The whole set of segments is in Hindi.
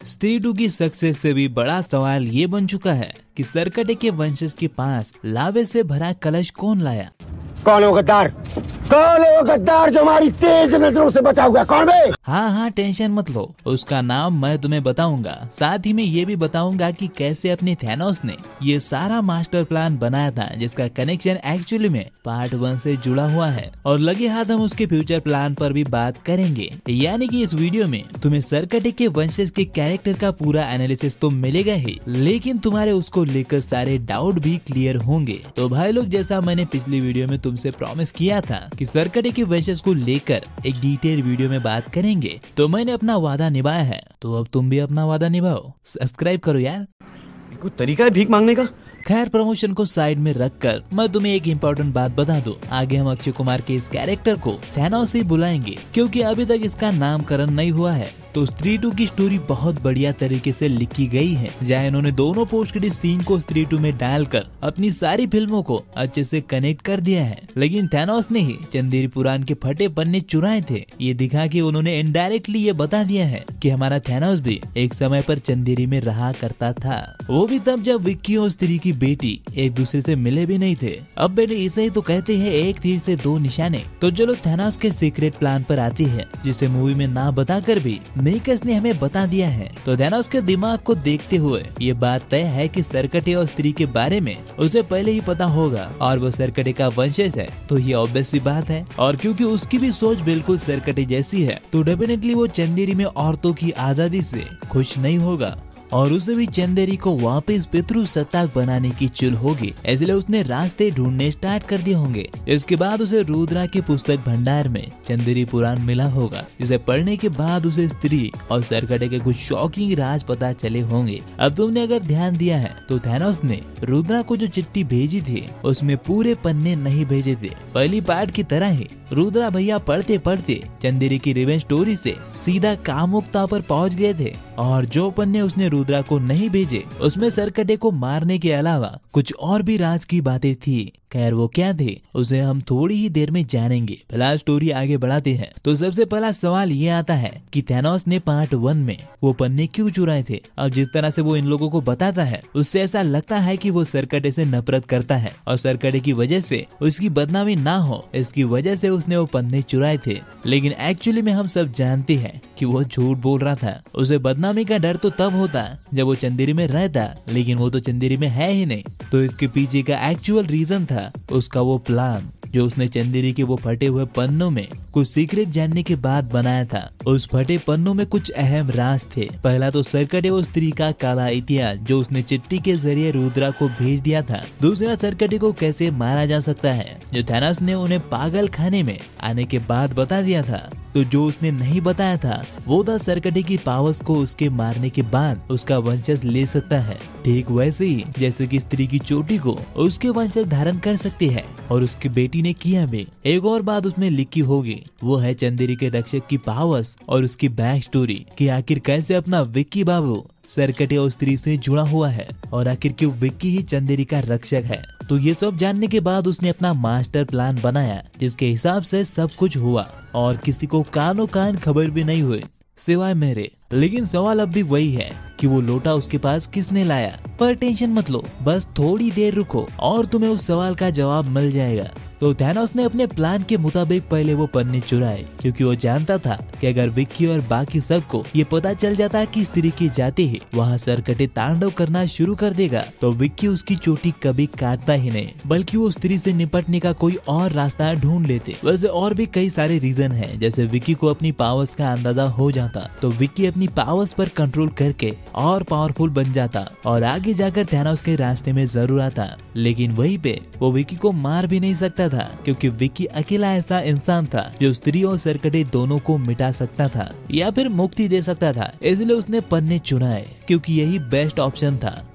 स्त्री 2 की सक्सेस से भी बड़ा सवाल ये बन चुका है कि सरकटे के वंशज के पास लावे से भरा कलश कौन लाया। कौन है वो गद्दार? कौन है वो गद्दार जो हमारी तेज नजरों से बचा हुआ? कौन बे? हाँ, टेंशन मत लो, उसका नाम मैं तुम्हें बताऊंगा। साथ ही में ये भी बताऊंगा कि कैसे अपने थैनोस ने ये सारा मास्टर प्लान बनाया था, जिसका कनेक्शन एक्चुअली में पार्ट 1 से जुड़ा हुआ है। और लगे हाथ हम उसके फ्यूचर प्लान पर भी बात करेंगे। यानी कि इस वीडियो में तुम्हें सरकटे के वंशज के कैरेक्टर का पूरा एनालिसिस तो मिलेगा ही, लेकिन तुम्हारे उसको लेकर सारे डाउट भी क्लियर होंगे। तो भाई लोग, जैसा मैंने पिछली वीडियो में तुमसे प्रॉमिस किया था कि सरकटे के वंशज को लेकर एक डिटेल वीडियो में बात करेंगे, तो मैंने अपना वादा निभाया है। तो अब तुम भी अपना वादा निभाओ, सब्सक्राइब करो यार। कोई तरीका है भीख मांगने का? खैर, प्रमोशन को साइड में रखकर मैं तुम्हें एक इम्पोर्टेंट बात बता दूं। आगे हम अक्षय कुमार के इस कैरेक्टर को थैनोस ही बुलाएंगे, क्योंकि अभी तक इसका नामकरण नहीं हुआ है। तो स्त्री 2 की स्टोरी बहुत बढ़िया तरीके से लिखी गई है, जहाँ इन्होंने दोनों पोस्ट क्रेडिट सीन को स्त्री 2 में डालकर अपनी सारी फिल्मों को अच्छे से कनेक्ट कर दिया है। लेकिन थैनोस ने ही चंदेरी पुराण के फटे पन्ने चुराए थे, ये दिखा के उन्होंने इनडायरेक्टली ये बता दिया है कि हमारा थैनोस भी एक समय पर चंदेरी में रहा करता था। वो भी तब जब विक्की और स्त्री की बेटी एक दूसरे से मिले भी नहीं थे। अब बेटे इसे ही तो कहते हैं एक तीर से दो निशाने। तो चलो थैनोस के सीक्रेट प्लान पर आती है, जिसे मूवी में ना बताकर भी मेकर्स ने हमें बता दिया है। तो थैनोस के दिमाग को देखते हुए ये बात तय है कि सरकटे और स्त्री के बारे में उसे पहले ही पता होगा और वो सरकटे का वंशज है, तो ये ऑब्वियस सी बात है। और क्योंकि उसकी भी सोच बिल्कुल सरकटे जैसी है, तो डेफिनेटली वो चंदेरी में औरतों की आजादी से खुश नहीं होगा और उसे भी चंदेरी को वापस पितृ सत्ताक बनाने की चुल होगी, इसलिए उसने रास्ते ढूंढने स्टार्ट कर दिए होंगे। इसके बाद उसे रुद्रा के पुस्तक भंडार में चंदेरी पुराण मिला होगा, जिसे पढ़ने के बाद उसे स्त्री और सरकटे के कुछ शॉकिंग राज पता चले होंगे। अब तुमने अगर ध्यान दिया है तो थैनोस ने रुद्रा को जो चिट्ठी भेजी थी उसमें पूरे पन्ने नहीं भेजे थे। पहली पार्ट की तरह ही रुद्रा भैया पढ़ते पढ़ते चंदेरी की रिवेंज स्टोरी से सीधा कामुकता पर पहुंच गए थे, और जो पन्ने उसने रुद्रा को नहीं भेजे उसमें सरकटे को मारने के अलावा कुछ और भी राज की बातें थी। खैर वो क्या थे उसे हम थोड़ी ही देर में जानेंगे। फिलहाल स्टोरी आगे बढ़ाते हैं। तो सबसे पहला सवाल ये आता है कि थैनोस ने पार्ट 1 में वो पन्ने क्यों चुराए थे। अब जिस तरह से वो इन लोगों को बताता है, उससे ऐसा लगता है कि वो सरकटे से नफरत करता है और सरकटे की वजह से उसकी बदनामी ना हो, इसकी वजह से उसने वो पन्ने चुराए थे। लेकिन एक्चुअली में हम सब जानते हैं कि वो झूठ बोल रहा था। उसे बदनामी का डर तो तब होता जब वो चंदेरी में रहता, लेकिन वो तो चंदेरी में है ही नहीं। तो इसके पीछे का एक्चुअल रीजन था उसका वो प्लान, जो उसने चंदेरी के वो फटे हुए पन्नों में कुछ सीक्रेट जानने के बाद बनाया था। उस फटे पन्नों में कुछ अहम राज थे। पहला तो सरकटे और स्त्री का काला इतिहास, जो उसने चिट्ठी के जरिए रुद्रा को भेज दिया था। दूसरा, सरकटे को कैसे मारा जा सकता है, जो थैनोस ने उन्हें पागल खाने में आने के बाद बता दिया था। तो जो उसने नहीं बताया था वो था सरकटे की पावर्स को उसके मारने के बाद उसका वंशज ले सकता है, ठीक वैसे ही जैसे कि स्त्री की चोटी को उसके वंशज धारण कर सकती है, और उसकी बेटी ने किया भी। एक और बात उसमें लिखी होगी, वो है चंदेरी के रक्षक की पावर्स और उसकी बैक स्टोरी कि आखिर कैसे अपना विक्की बाबू सरकटे और स्त्री से जुड़ा हुआ है, और आखिर क्यों विक्की ही चंदेरी का रक्षक है। तो ये सब जानने के बाद उसने अपना मास्टर प्लान बनाया, जिसके हिसाब से सब कुछ हुआ और किसी को कानो कान खबर भी नहीं हुई सिवाय मेरे। लेकिन सवाल अब भी वही है कि वो लोटा उसके पास किसने लाया। पर टेंशन मत लो, बस थोड़ी देर रुको और तुम्हें उस सवाल का जवाब मिल जाएगा। तो थैनोस ने अपने प्लान के मुताबिक पहले वो पन्ने चुराए, क्योंकि वो जानता था कि अगर विक्की और बाकी सबको ये पता चल जाता कि स्त्री की जाति है वहाँ सरकटे तांडव करना शुरू कर देगा, तो विक्की उसकी चोटी कभी काटता ही नहीं, बल्कि वो स्त्री से निपटने का कोई और रास्ता ढूंढ लेते। वैसे और भी कई सारे रीजन है, जैसे विक्की को अपनी पावर्स का अंदाजा हो जाता तो विक्की अपनी पावर्स पर कंट्रोल करके और पावरफुल बन जाता और आगे जाकर थैनोस के रास्ते में जरूर आता। लेकिन वहीं पे वो विक्की को मार भी नहीं सकता था, क्योंकि विक्की अकेला ऐसा इंसान था जो स्त्री और सरकटे दोनों को मिटा सकता था या फिर मुक्ति दे सकता था। इसलिए उसने पन्ने चुनाए, क्योंकि यही बेस्ट ऑप्शन था।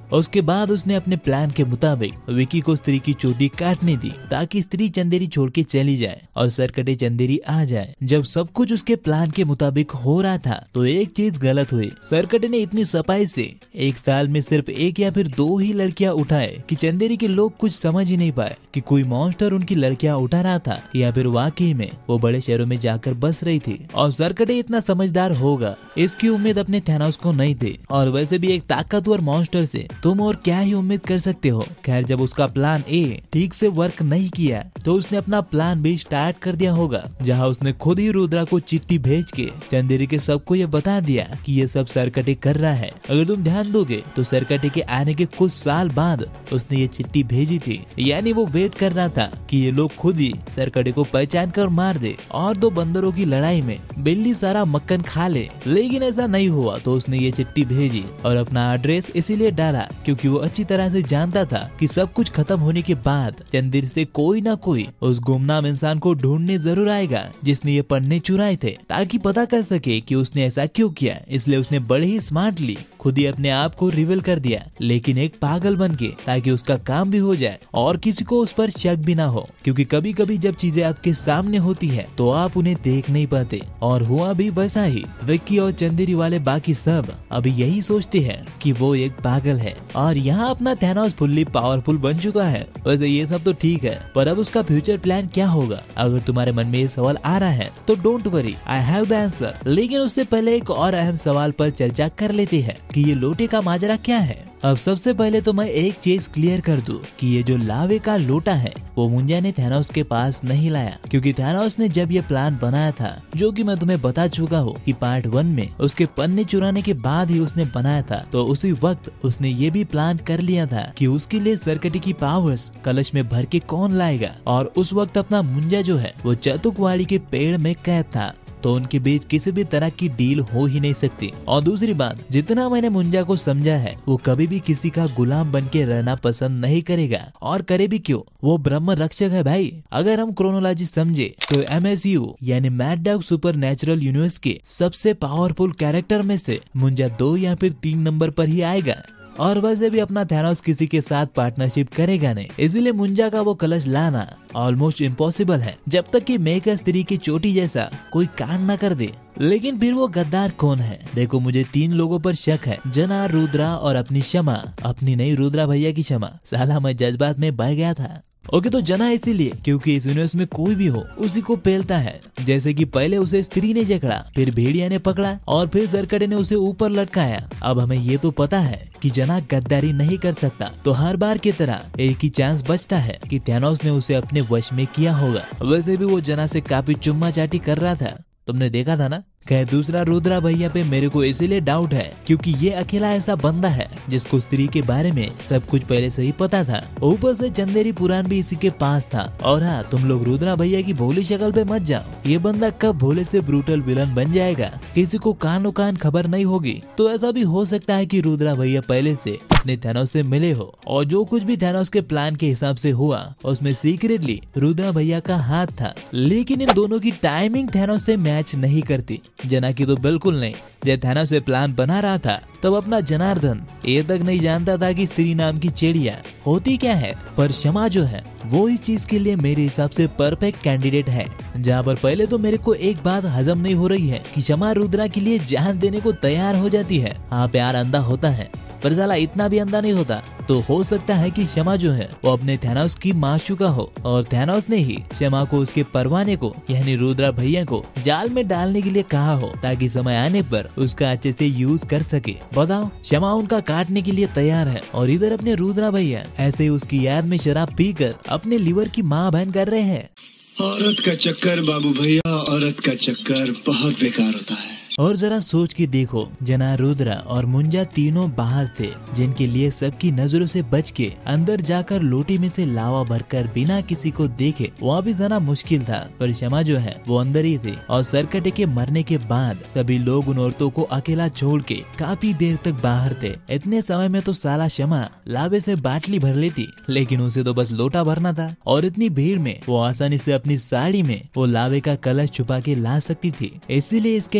उसके बाद उसने अपने प्लान के मुताबिक विकी को स्त्री की चोटी काटने दी ताकि स्त्री चंदेरी छोड़ के चली जाए और सरकटे चंदेरी आ जाए। जब सब कुछ उसके प्लान के मुताबिक हो रहा था तो एक चीज गलत हुई। सरकटे ने इतनी सफाई से एक साल में सिर्फ एक या फिर 2 ही लड़कियां उठाए कि चंदेरी के लोग कुछ समझ ही नहीं पाए कि कोई मॉन्स्टर उनकी लड़कियां उठा रहा था या फिर वाकई में वो बड़े शहरों में जाकर बस रही थी। और सरकटे इतना समझदार होगा इसकी उम्मीद अपने थैनोस को नहीं थी, और वैसे भी एक ताकतवर मॉन्स्टर से तुम और क्या ही उम्मीद कर सकते हो। खैर, जब उसका प्लान ए ठीक से वर्क नहीं किया तो उसने अपना प्लान बी स्टार्ट कर दिया होगा, जहाँ उसने खुद ही रुद्रा को चिट्ठी भेज के चंदेरी के सबको ये बता दिया कि ये सब सरकटे कर रहा है। अगर तुम ध्यान दोगे तो सरकटे के आने के कुछ साल बाद उसने ये चिट्ठी भेजी थी, यानी वो वेट कर रहा था कि ये लोग खुद ही सरकटे को पहचान कर मार दे और 2 बंदरों की लड़ाई में बिल्ली सारा मक्खन खा ले। लेकिन ऐसा नहीं हुआ तो उसने ये चिट्ठी भेजी और अपना एड्रेस इसीलिए डाला क्योंकि वो अच्छी तरह से जानता था कि सब कुछ खत्म होने के बाद चंदेरी से कोई ना कोई उस गुमनाम इंसान को ढूंढने जरूर आएगा जिसने ये पन्ने चुराए थे, ताकि पता कर सके कि उसने ऐसा क्यों किया। इसलिए उसने बड़े ही स्मार्टली खुद ही अपने आप को रिवील कर दिया, लेकिन एक पागल बन के, ताकि उसका काम भी हो जाए और किसी को उस पर शक भी ना हो। क्योंकि कभी कभी जब चीजें आपके सामने होती है तो आप उन्हें देख नहीं पाते, और हुआ भी वैसा ही। विक्की और चंदेरी वाले बाकी सब अभी यही सोचते हैं कि वो एक पागल है और यहाँ अपना थैनोस फुल्ली पावरफुल बन चुका है। वैसे ये सब तो ठीक है, पर अब उसका फ्यूचर प्लान क्या होगा? अगर तुम्हारे मन में ये सवाल आ रहा है तो don't worry, I have the answer. लेकिन उससे पहले एक और अहम सवाल पर चर्चा कर लेते हैं कि ये लोटे का माजरा क्या है। अब सबसे पहले तो मैं एक चीज क्लियर कर दूं कि ये जो लावे का लोटा है वो मुंजा ने थैनोस के पास नहीं लाया, क्योंकि थैनोस ने जब ये प्लान बनाया था, जो कि मैं तुम्हें बता चुका हूँ कि पार्ट 1 में उसके पन्ने चुराने के बाद ही उसने बनाया था, तो उसी वक्त उसने ये भी प्लान कर लिया था कि उसके लिए सरकटे की पावर्स कलश में भर के कौन लाएगा। और उस वक्त अपना मुंजा जो है वो चतुकवाड़ी के पेड़ में कैद था, तो उनके बीच किसी भी तरह की डील हो ही नहीं सकती। और दूसरी बात, जितना मैंने मुंजा को समझा है वो कभी भी किसी का गुलाम बन के रहना पसंद नहीं करेगा, और करे भी क्यों, वो ब्रह्म रक्षक है भाई। अगर हम क्रोनोलॉजी समझे तो MSU यानी mad dog supernatural universe के सबसे पावरफुल कैरेक्टर में से मुंजा 2 या फिर 3 नंबर पर ही आएगा। और वैसे भी अपना थैनोस किसी के साथ पार्टनरशिप करेगा नहीं, इसीलिए मुंजा का वो कलश लाना ऑलमोस्ट इम्पॉसिबल है, जब तक कि मेघा स्त्री की चोटी जैसा कोई कांड न कर दे। लेकिन फिर वो गद्दार कौन है? देखो, मुझे 3 लोगों पर शक है, जना, रुद्रा और अपनी क्षमा, अपनी नहीं रुद्रा भैया की क्षमा। साला मैं जज्बात में बह गया था। ओके, तो जना इसीलिए क्योंकि इस यूनिवर्स में कोई भी हो उसी को पेलता है। जैसे कि पहले उसे स्त्री ने जकड़ा, फिर भेड़िया ने पकड़ा और फिर सरकटे ने उसे ऊपर लटकाया। अब हमें ये तो पता है कि जना गद्दारी नहीं कर सकता, तो हर बार की तरह एक ही चांस बचता है कि थैनोस ने उसे अपने वश में किया होगा। वैसे भी वो जना से काफी चुम्मा चाटी कर रहा था, तुमने देखा था ना। खैर, दूसरा रुद्रा भैया पे मेरे को इसीलिए डाउट है क्योंकि ये अकेला ऐसा बंदा है जिसको स्त्री के बारे में सब कुछ पहले से ही पता था। ऊपर से चंदेरी पुराण भी इसी के पास था। और हाँ, तुम लोग रुद्रा भैया की भोली शक्ल पे मत जाओ, ये बंदा कब भोले से ब्रूटल विलन बन जाएगा किसी को कानो कान खबर नहीं होगी। तो ऐसा भी हो सकता है कि रुद्रा भैया पहले से अपने थैनोस से मिले हो, और जो कुछ भी थैनोस के प्लान के हिसाब से हुआ उसमें सीक्रेटली रुद्रा भैया का हाथ था। लेकिन इन दोनों की टाइमिंग थैनोस से मैच नहीं करती। जना की तो बिल्कुल नहीं। जब थैनोस से प्लान बना रहा था तब अपना जनार्दन ये तक नहीं जानता था कि स्त्री नाम की चिड़िया होती क्या है, पर क्षमा जो है वो इस चीज के लिए मेरे हिसाब से परफेक्ट कैंडिडेट है। जहाँ पर पहले तो मेरे को एक बात हजम नहीं हो रही है कि क्षमा रुद्रा के लिए जान देने को तैयार हो जाती है। हाँ, प्यार अंधा होता है, पर साला इतना भी अंधा नहीं होता। तो हो सकता है कि क्षमा जो है वो अपने थैनोस की माशूका हो, और थैनोस ने ही क्षमा को उसके परवाने को यानी रुद्रा भैया को जाल में डालने के लिए कहा हो, ताकि समय आने पर उसका अच्छे से यूज कर सके। बताओ, क्षमा उनका काटने के लिए तैयार है, और इधर अपने रुद्रा भैया ऐसे ही उसकी याद में शराब पीकर अपने लिवर की माँ बहन कर रहे हैं। औरत का चक्कर बाबू भैया, औरत का चक्कर बहुत बेकार होता है। और जरा सोच के देखो, जना, रुद्रा और मुंजा तीनों बाहर थे, जिनके लिए सबकी नजरों से बच के अंदर जाकर लोटे में से लावा भरकर बिना किसी को देखे वहाँ भी जाना मुश्किल था। पर क्षमा जो है वो अंदर ही थी, और सरकटे के मरने के बाद सभी लोग उन औरतों को अकेला छोड़ के काफी देर तक बाहर थे। इतने समय में तो साला क्षमा लावे से बाटली भर लेती, लेकिन उसे तो बस लोटा भरना था, और इतनी भीड़ में वो आसानी से अपनी साड़ी में वो लावे का कलश छुपा के ला सकती थी। इसीलिए इसके काफी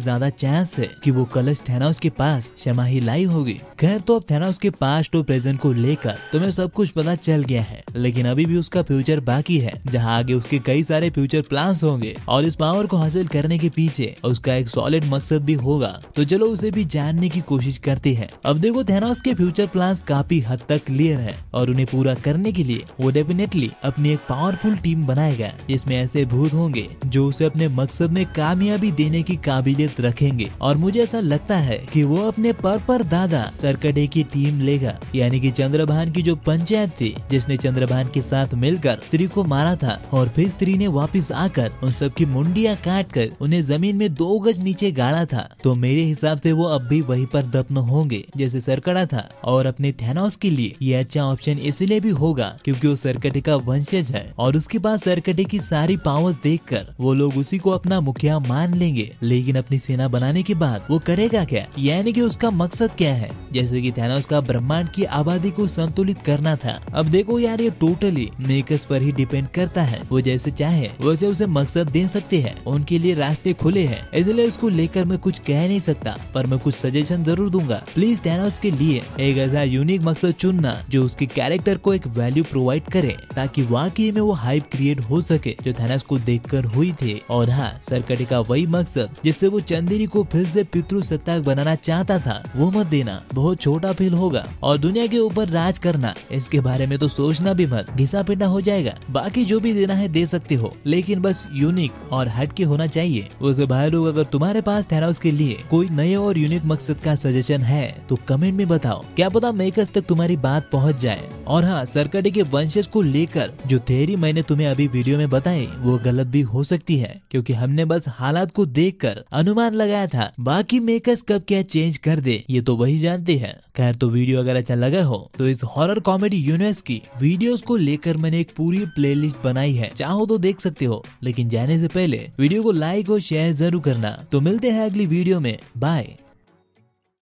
ज्यादा चांस है कि वो कलश थैनोस के पास क्षमा ही लाई होगी। खैर तो अब थैनोस के पास्ट और प्रेजेंट को लेकर तुम्हें सब कुछ पता चल गया है, लेकिन अभी भी उसका फ्यूचर बाकी है, जहाँ आगे उसके कई सारे फ्यूचर प्लान्स होंगे और इस पावर को हासिल करने के पीछे उसका एक सॉलिड मकसद भी होगा। तो चलो उसे भी जानने की कोशिश करते हैं। अब देखो थैनोस के फ्यूचर प्लान्स काफी हद तक क्लियर है और उन्हें पूरा करने के लिए वो डेफिनेटली अपनी एक पावरफुल टीम बनाएगा, जिसमें ऐसे भूत होंगे जो उसे अपने मकसद में कामयाबी देने की काबिलियत रखेंगे। और मुझे ऐसा लगता है कि वो अपने पर दादा सरकटे की टीम लेगा, यानी कि चंद्रभान की जो पंचायत थी जिसने चंद्रभान के साथ मिलकर स्त्री को मारा था और फिर स्त्री ने वापस आकर उन सब की मुंडियां काट कर उन्हें जमीन में 2 गज नीचे गाड़ा था। तो मेरे हिसाब से वो अब भी वहीं पर दफन होंगे जैसे सरकटा था। और अपने थैनोस के लिए ये अच्छा ऑप्शन इसलिए भी होगा क्योंकि वो सरकटे का वंशज है और उसके पास सरकटे की सारी पावर्स देखकर वो लोग उसी को अपना मुखिया मान लेंगे। लेकिन अपनी सेना बनाने के बाद वो करेगा क्या, यानी कि उसका मकसद क्या है। जैसे कि थैनोस का ब्रह्मांड की आबादी को संतुलित करना था। अब देखो यार ये टोटली मेकर्स पर ही डिपेंड करता है, वो जैसे चाहे वैसे उसे मकसद दे सकते हैं, उनके लिए रास्ते खुले हैं। इसलिए उसको लेकर मैं कुछ कह नहीं सकता, पर मैं कुछ सजेशन जरूर दूंगा। प्लीज थैनोस के लिए एक ऐसा यूनिक मकसद चुनना जो उसके कैरेक्टर को एक वैल्यू प्रोवाइड करे, ताकि वाकई में वो हाइप क्रिएट हो सके जो थैनोस को देखकर हुई थी। और हाँ, सरकटे का वही मकसद जिससे वो चंदेरी को फिर से पितृसत्ताक बनाना चाहता था वो मत देना, बहुत छोटा फील होगा। और दुनिया के ऊपर राज करना, इसके बारे में तो सोचना भी मत, घिसा पिटा हो जाएगा। बाकी जो भी देना है दे सकते हो, लेकिन बस यूनिक और हटके होना चाहिए। वैसे भाई लोग, अगर तुम्हारे पास थैनोस के लिए कोई नए और यूनिक मकसद का सजेशन है तो कमेंट में बताओ, क्या पता मेकर्स तक तुम्हारी बात पहुंच जाए। और हाँ, सरकटे के वंशज को लेकर जो थ्योरी मैंने तुम्हें अभी वीडियो में बताई वो गलत भी हो सकती है, क्योंकि हमने बस हालात को देखकर अनुमान लगाया था। बाकी मेकर्स कब क्या चेंज कर दे ये तो वही जानते हैं। खैर तो वीडियो अगर अच्छा लगा हो तो इस हॉरर कॉमेडी यूनिवर्स की वीडियोस को लेकर मैंने एक पूरी प्लेलिस्ट बनाई है, चाहो तो देख सकते हो। लेकिन जाने से पहले वीडियो को लाइक और शेयर जरूर करना। तो मिलते हैं अगली वीडियो में, बाय।